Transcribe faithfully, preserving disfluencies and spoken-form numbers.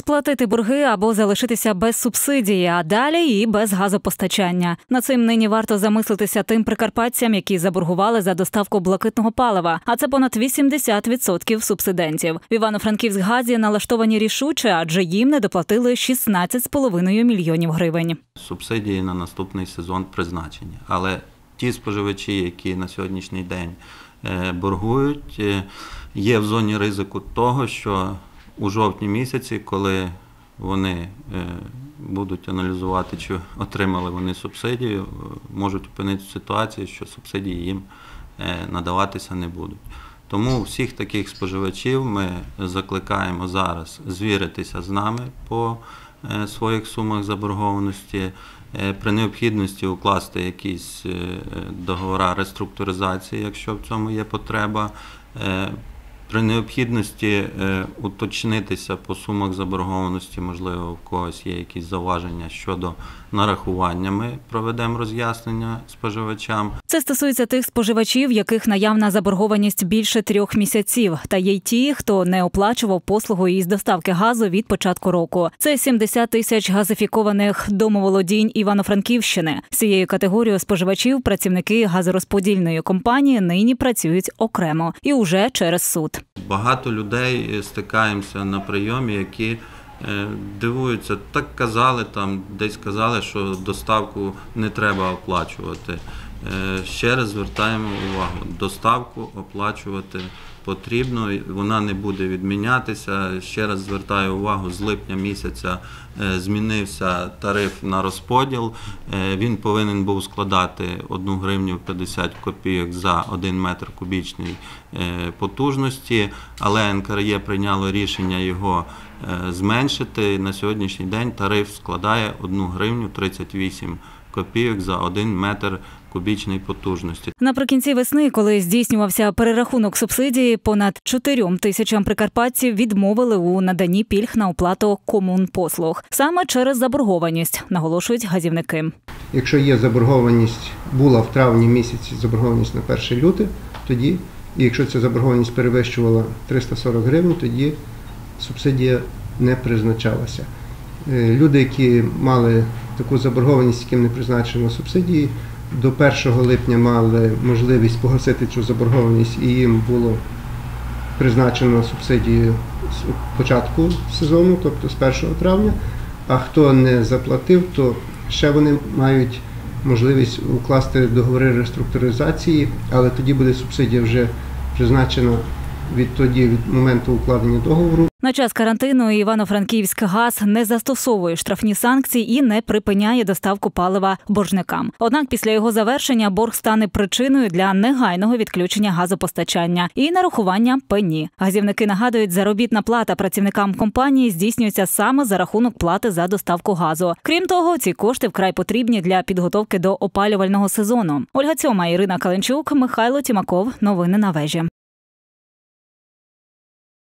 сплатити борги або залишитися без субсидії, а далі і без газопостачання. Над цим нині варто замислитися тим прикарпатцям, які заборгували за доставку блакитного палива, а це понад вісімдесят відсотків субсидентів. В Івано-Франківськгазі налаштовані рішуче, адже їм не доплатили шістнадцять з половиною мільйонів гривень. Субсидії на наступний сезон призначені, але ті споживачі, які на сьогоднішній день боргують, є в зоні ризику того, що у жовтні місяці, коли вони будуть аналізувати, чи отримали вони субсидію, можуть опинитися в ситуації, що субсидії їм надаватися не будуть. Тому всіх таких споживачів ми закликаємо зараз звіритися з нами по своїх сумах заборгованості, при необхідності укласти якісь договори реструктуризації, якщо в цьому є потреба, при необхідності уточнитися по сумах заборгованості, можливо, в когось є якісь зауваження щодо нарахування, ми проведемо роз'яснення споживачам. Це стосується тих споживачів, яких наявна заборгованість більше трьох місяців, та є й ті, хто не оплачував послугу із доставки газу від початку року. Це сімдесят тисяч газифікованих домоволодінь Івано-Франківщини. З цією категорією споживачів працівники газорозподільної компанії нині працюють окремо і уже через суд. Багато людей стикаємося на прийомі, які дивуються, так казали, там десь казали, що доставку не треба оплачувати. Ще раз звертаємо увагу, доставку оплачувати потрібно, вона не буде відмінятися. Ще раз звертаю увагу, з липня місяця змінився тариф на розподіл. Він повинен був складати одну гривню п'ятдесят копійок за один метр кубічний потужності, але ен ка ер є прийняло рішення його зменшити. На сьогоднішній день тариф складає одну гривню тридцять вісім копійок за один метр кубічної потужності. Наприкінці весни, коли здійснювався перерахунок субсидії, понад чотирьом тисячам прикарпатців відмовили у наданні пільг на оплату комунпослуг. Саме через заборгованість, наголошують газівники. Якщо є заборгованість, була в травні місяці заборгованість на перше лютого, тоді, і якщо ця заборгованість перевищувала триста сорок гривень, тоді субсидія не призначалася. Люди, які мали таку заборгованість, яким не призначено субсидії, до першого липня мали можливість погасити цю заборгованість, і їм було призначено субсидію з початку сезону, тобто з першого травня, а хто не заплатив, то ще вони мають можливість укласти договори реструктуризації, але тоді буде субсидія вже призначена відтоді, від моменту укладення договору. На час карантину Івано-Франківськгаз не застосовує штрафні санкції і не припиняє доставку палива боржникам. Однак після його завершення борг стане причиною для негайного відключення газопостачання і нарахування пені. Газівники нагадують, заробітна плата працівникам компанії здійснюється саме за рахунок плати за доставку газу. Крім того, ці кошти вкрай потрібні для підготовки до опалювального сезону. Ольга Цьома, Ірина Каленчук, Михайло Тімаков. Новини на вежі.